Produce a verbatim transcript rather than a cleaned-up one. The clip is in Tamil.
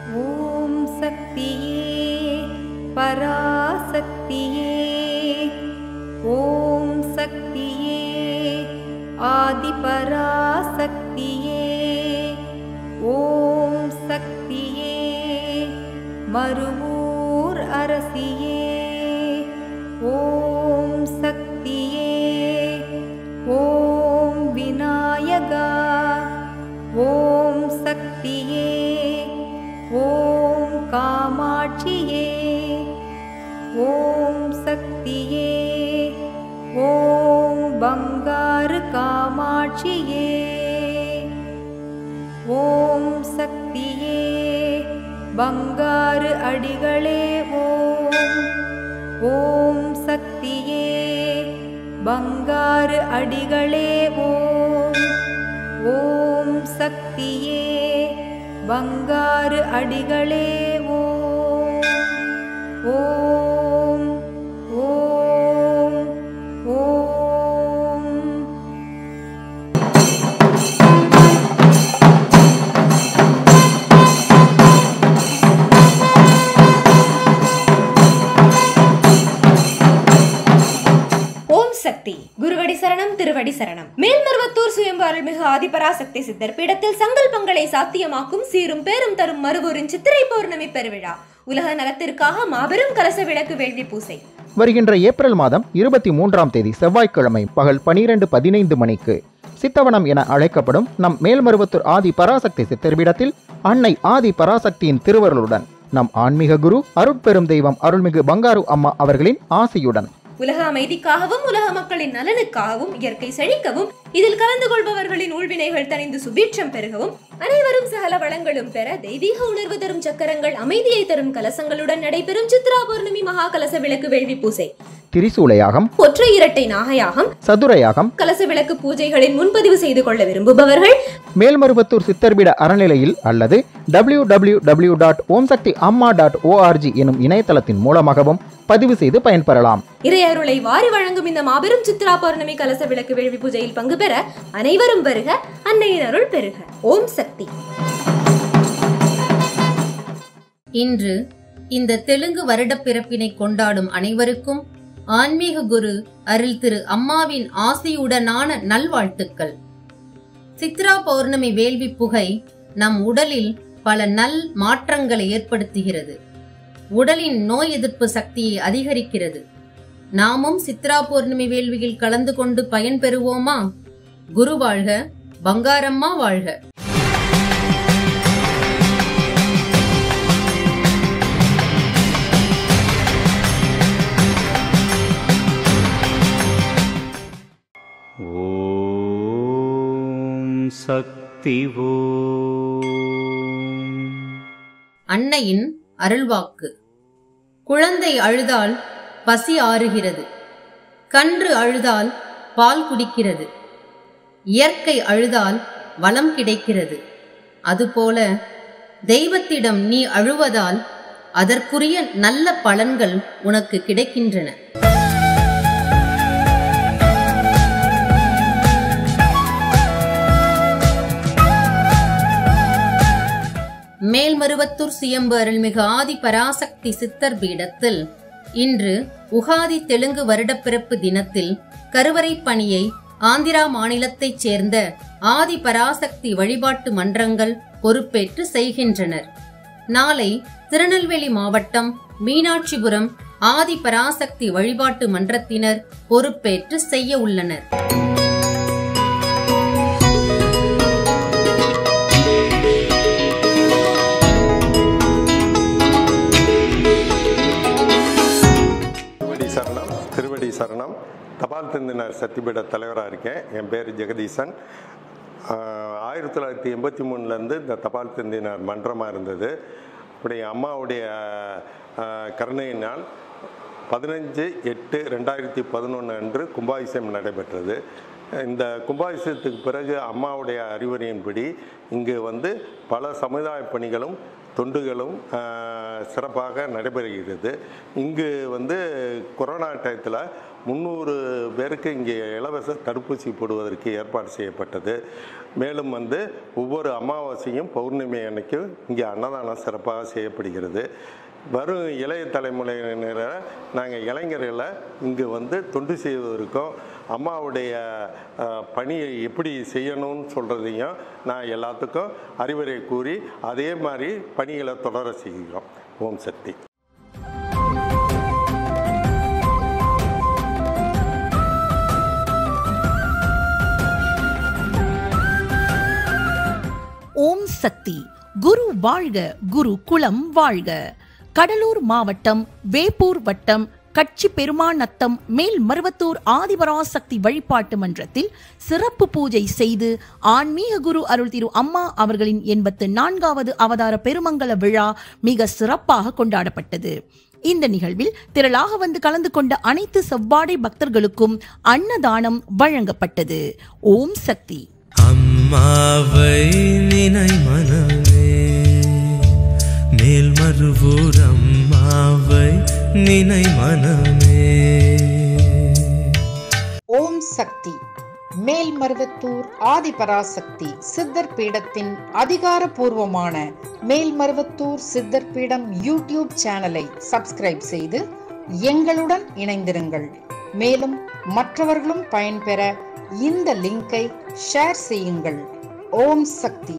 ஓம் சக்தியே பராசக்தியே, ஓம் சக்தியே ஆதிபராசக்தியே, ஓம் சக்தியே மருவூர் அரசியே, ஓம் சக்தியே ஓம் விநாயகா, ஓம் சக்தியே ஓம் காமாட்சியே, ஓம் சக்தியே ஓம் பங்காரு காமாட்சியே, ஓம் சக்தியே பங்காரு அடிகளே ஓம், ஓம் சக்தியே பங்காரு அடிகளே ஓம், ஓம் சக்தியே பங்காரு அடிகளே ஓம், ஓம் ஓம் ஓம். ஓம் சக்தி. குருவடி சரணம், திருவடி சரணம். மேல்மருவத்தூர் சுயம்பு அருள்மிகு ஆதிபராசக்தி சித்தர் பீடத்தில் சங்கல்பங்களை சாத்தியமாக்கும் சீரும் பேரும் தரும் மருவூரின் சித்திரை பௌர்ணமி பெருவிழா. உலக நலத்திற்காக மாபெரும் கலச விளக்கு வேள்வி பூசை வருகின்ற ஏப்ரல் மாதம் இருபத்தி மூன்றாம் தேதி செவ்வாய்க்கிழமை பகல் பனிரெண்டு பதினைந்து மணிக்கு சித்தவனம் என அழைக்கப்படும் நம் மேல்மருவத்தூர் ஆதி பராசக்தி சித்தர் பீடத்தில் அன்னை ஆதி பராசக்தியின் திருவருளுடன் நம் ஆன்மீக குரு அருட்பெரும் தெய்வம் அருள்மிகு பங்காரு அம்மா அவர்களின் ஆசியுடன் உலக அமைதிக்காகவும் உலக மக்களின் நலனுக்காகவும் இயற்கை செழிக்கவும் இதில் கலந்து கொள்பவர்களின் ஊழ்வினைகள் தணிந்து சுபீட்சம் பெருகவும் அனைவரும் சகல வளங்களும் பெற தெய்வீக உணர்வு தரும் சக்கரங்கள் அமைதியை தரும் கலசங்களுடன் நடைபெறும் சித்ரா பௌர்ணமி மகா கலச விளக்கு வேள்வி பூசை. திரிசூலயாகம், ஒற்றை இரட்டை நாகயாகம், சதுரயாகம், கலச விளக்கு பூஜைகளில் முன்பதிவு செய்து கொள்ள விரும்புபவர்கள் மேல்மருவத்தூர் சித்தர்பீட அறநிலையில் அல்லது W W W dot Om Sakthi Amma dot O R G எனும் இணையதளத்தின் மூலமாகவும் பதிவு செய்து பயன்பெறலாம். இறையருளை வாரி வழங்கும் இந்த மாபெரும் சித்ரா பௌர்ணமி கலச விளக்கு வேள்வி பூஜையில் பங்கு பெற அனைவரும் வருக, அன்னையின் அருள் பெருக. ஓம் சக்தி. இன்று இந்த தெலுங்கு வருடப் பிறப்பினை கொண்டாடும் அனைவருக்கும் ஆன்மீக குரு அருள் திரு அம்மாவின் ஆசியுடனான நல்வாழ்த்துக்கள். சித்ரா பௌர்ணமி வேள்வி புகை நம் உடலில் பல நல் மாற்றங்களை ஏற்படுத்துகிறது. உடலின் நோய் எதிர்ப்பு சக்தியை அதிகரிக்கிறது. நாமும் சித்ரா பௌர்ணமி வேள்வியில் கலந்து கொண்டு பயன் பெறுவோமா? குரு வாழ்க, பங்காரம்மா வாழ்க. ஓம் சக்தி ஓம். அன்னையின் அருள்வாக்கு. குழந்தை அழுதால் பசி ஆறுகிறது, கன்று அழுதால் பால் குடிக்கிறது, இயற்கை அழுதால் வளம் கிடைக்கிறது. அதுபோல தெய்வத்திடம் நீ அழுவதால் அதற்குரிய நல்ல பலன்கள் உனக்கு கிடைக்கின்றன. மேல்மருவத்தூர் சுயம்பு அருள்மிகு ஆதி பராசக்தி சித்தர் பீடத்தில் இன்று உகாதி தெலுங்கு வருடப்பிறப்பு தினத்தில் கருவறை பணியை ஆந்திரா மாநிலத்தைச் சேர்ந்த ஆதி பராசக்தி வழிபாட்டு மன்றங்கள் பொறுப்பேற்று செய்கின்றனர். நாளை திருநெல்வேலி மாவட்டம் மீனாட்சிபுரம் ஆதி பராசக்தி வழிபாட்டு மன்றத்தினர் பொறுப்பேற்று செய்ய உள்ளனர். திருவடி சரணம். தபால் தந்தினர் சத்திபீட தலைவராக இருக்கேன். என் பேர் ஜெகதீசன். ஆயிரத்தி தொள்ளாயிரத்தி எண்பத்தி மூணுலேருந்து இந்த தபால் தந்தினர் மன்றமாக இருந்தது. அப்படி அம்மாவுடைய கருணையினால் பதினஞ்சு எட்டு ரெண்டாயிரத்தி பதினொன்று அன்று கும்பாபிஷேகம் நடைபெற்றது. இந்த கும்பாபிஷேகத்துக்கு பிறகு அம்மாவுடைய அறிவுரையின்படி இங்கு வந்து பல சமுதாய பணிகளும் தொண்டுகளும் சிறப்பாக நடைபெறுகிறது. இங்கு வந்து கொரோனா டயத்தில் முந்நூறு பேருக்கு இங்கே இலவச தடுப்பூசி போடுவதற்கு ஏற்பாடு செய்யப்பட்டது. மேலும் வந்து ஒவ்வொரு அமாவாசையும் பௌர்ணமி அன்னைக்கும் இங்கே அன்னதானம் சிறப்பாக செய்யப்படுகிறது. வரும் இளைய தலைமுறையினரை நாங்கள் இளைஞர்களை இங்கு வந்து தொண்டு செய்வதற்கும் அம்மாவுடைய பணியை எப்படி செய்யணும்னு சொல்கிறதையும் நான் எல்லாத்துக்கும் அறிவுரை கூறி அதே மாதிரி பணிகளை தொடர செய்கிறோம். ஓம் சக்தி. ஓம் சக்தி. குரு வாழ்க, குரு குலம் வாழ்க. கடலூர் மாவட்டம் வேப்பூர் வட்டம் கட்சி பெருமாநத்தம் மேல்மருவத்தூர் ஆதிபராசக்தி வழிபாட்டு மன்றத்தில் சிறப்பு பூஜை செய்து ஆன்மீக குரு அருள் திரு அம்மா அவர்களின் எண்பத்து நான்காவது அவதார பெருமங்கல விழா மிக சிறப்பாக கொண்டாடப்பட்டது. இந்த நிகழ்வில் திரளாக வந்து கலந்து கொண்ட அனைத்து செவ்வாடை பக்தர்களுக்கும் அன்னதானம் வழங்கப்பட்டது. ஓம் சக்தி. அம்மாவை நினை மனமே, மேல்மருவூர் அம்மாவை நினை மனமே. ஓம் சக்தி. மேல்மருவத்தூர் ஆதிபராசக்தி சித்தர் பீடத்தின் அதிகாரப்பூர்வமான மேல்மருவத்தூர் சித்தர் பீடம் யூடியூப் சேனலை சப்ஸ்கிரைப் செய்து எங்களுடன் இணைந்திருங்கள். மேலும் மற்றவர்களும் பயன்பெற இந்த லிங்கை ஷேர் செய்யுங்கள். ஓம் சக்தி.